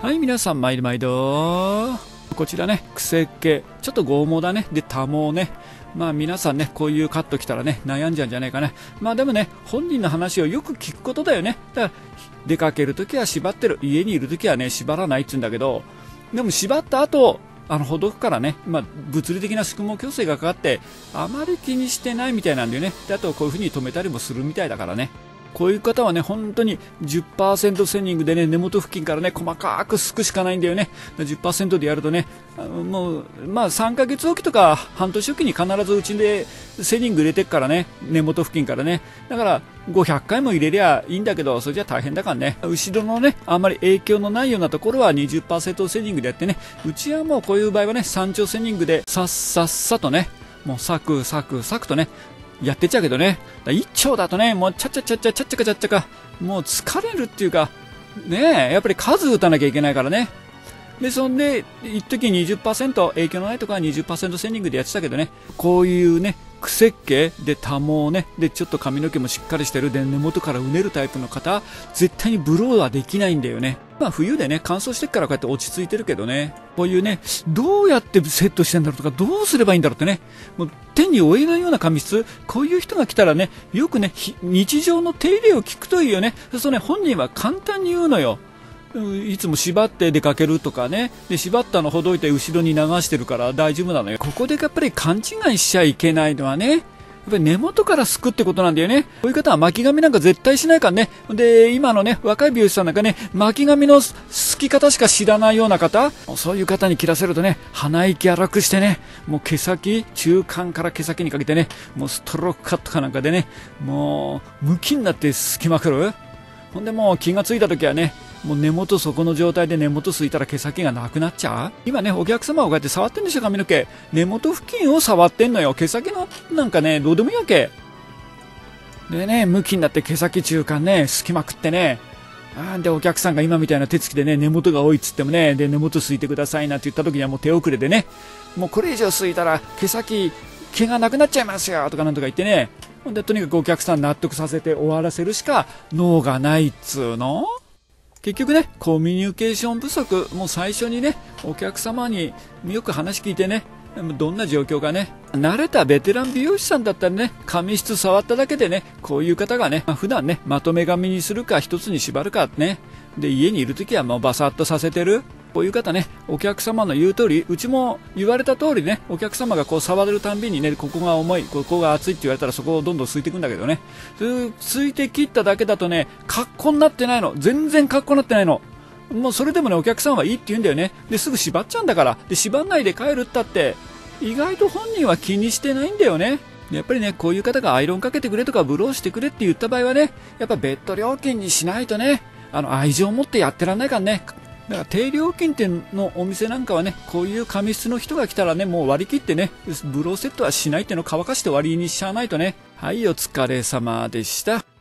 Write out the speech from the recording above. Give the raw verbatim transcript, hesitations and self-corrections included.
はい、皆さん、毎度毎度。こちらね、癖っ気、ちょっと剛毛だね。で、多毛ね。まあ皆さんね、こういうカット来たらね、悩んじゃうんじゃないかな。まあでもね、本人の話をよく聞くことだよね。だから、出かけるときは縛ってる。家にいるときはね、縛らないって言うんだけど、でも縛った後、あの、ほどくからね、まあ、物理的な宿毛矯正がかかって、あまり気にしてないみたいなんだよね。で、あとこういう風に止めたりもするみたいだからね。こういう方はね、本当に じゅっパーセント センニングでね、根元付近からね、細かくすくしかないんだよね。じゅっパーセント でやるとね、あのもう、まあさんかげつおきとか半年おきに必ずうちでセニング入れてっからね、根元付近からね。だから、ごひゃっかいも入れりゃいいんだけど、それじゃ大変だからね。後ろのね、あんまり影響のないようなところは にじゅっパーセント セニングでやってね、うちはもうこういう場合はね、さんちょうセニングでさっさっさとね、もうサクサクサクとね、やってっちゃうけどね。一丁だとね、もうちゃっちゃちゃっちゃちゃっちゃかちゃっちゃか、もう疲れるっていうか、ねえ、やっぱり数打たなきゃいけないからね。で、そんで、一時 にじゅっパーセント、影響のないところは にじゅっパーセント センニングでやってたけどね、こういうね、癖っ気で多毛ね、で、ちょっと髪の毛もしっかりしてる、で、根元からうねるタイプの方、絶対にブローはできないんだよね。まあ冬でね、乾燥してっからこうやって落ち着いてるけどね、こういうね、どうやってセットしてんだろうとか、どうすればいいんだろうってね、もう手に負えないような髪質、こういう人が来たらね、よくね、日常の手入れを聞くといいよね。そうするとね、本人は簡単に言うのよ。いつも縛って出かけるとかね。で、縛ったのほどいて後ろに流してるから大丈夫なのよ。ここでやっぱり勘違いしちゃいけないのはね、やっぱり根元からすくってことなんだよね。こういう方は巻き髪なんか絶対しないからね。で、今のね、若い美容師さんなんかね、巻き髪のすき方しか知らないような方、そういう方に切らせるとね、鼻息荒くしてね、もう毛先、中間から毛先にかけてね、もうストロークカットかなんかでね、もう、ムキになってすきまくる。ほんでもう気がついた時はね、もう根元底の状態で根元すいたら毛先がなくなっちゃう。今ね、お客様をこうやって触ってんでしょ、髪の毛。根元付近を触ってんのよ。毛先のなんかね、どうでもいいわけ。でね、向きになって毛先中間ね、すきまくってね。あで、お客さんが今みたいな手つきでね、根元が多いっつってもね、で、根元すいてくださいなんて言った時にはもう手遅れでね、もうこれ以上すいたら毛先、毛がなくなっちゃいますよとかなんとか言ってね。ほんで、とにかくお客さん納得させて終わらせるしか脳がないっつうの。結局ね、コミュニケーション不足、もう最初にね、お客様によく話聞いてね、どんな状況かね、慣れたベテラン美容師さんだったらね、髪質触っただけでね、こういう方がね、まあ、普段ね、まとめ髪にするか一つに縛るかね、で、家にいるときはもうバサッとさせてる。こういう方ね、お客様の言う通り、うちも言われた通りね、お客様がこう触るたんびにね、ここが重い、ここが熱いって言われたらそこをどんどんすいていくんだけどね。すいて切っただけだとね、格好になってないの。全然格好になってないの。もうそれでもね、お客さんはいいって言うんだよね。で、すぐ縛っちゃうんだから。で、縛んないで帰るったって、意外と本人は気にしてないんだよね。やっぱりね、こういう方がアイロンかけてくれとかブローしてくれって言った場合はね、やっぱ別途料金にしないとね、あの、愛情を持ってやってらんないからね。だから低料金店のお店なんかはね、こういう髪質の人が来たらね、もう割り切ってね、ブローセットはしないっていうのを乾かして終わりにしちゃわないとね。はい、お疲れ様でした。